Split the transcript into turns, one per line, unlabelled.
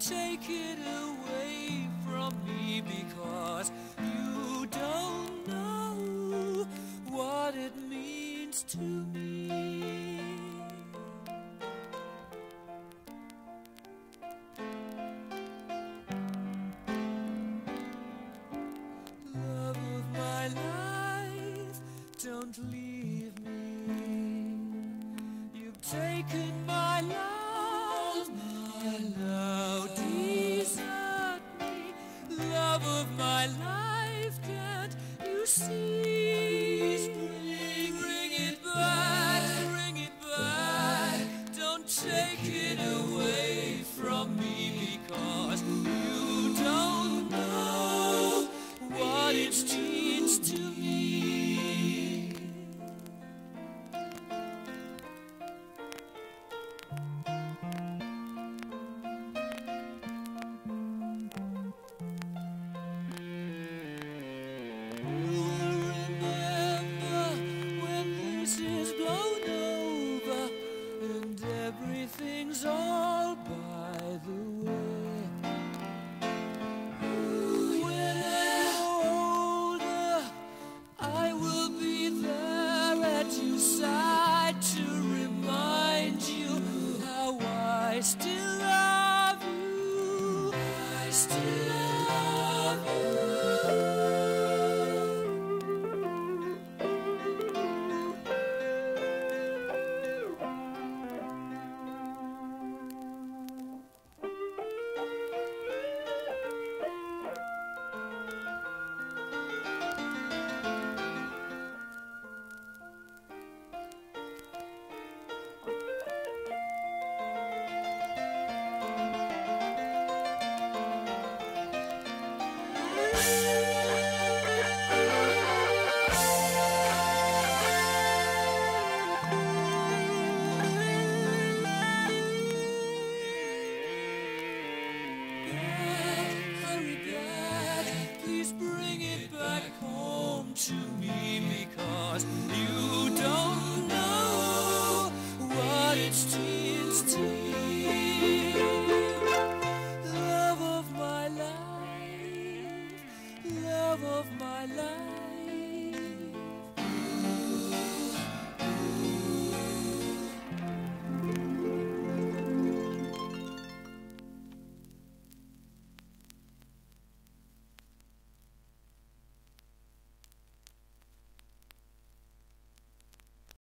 take it away from me, because you don't know what it means to me. Love of my life, don't leave me. You've taken my love, now desert me. Love of my life, can't you see? Bring it back, don't take it away from me, because you don't know what it means to me. Remember when this is blown over and everything's all by the way. When I'm older, I will be there at your side to remind you how I still love you. I still love you. Hurry back, please bring it back home to me, because you don't know what it means to me. Love of my life, love of my life.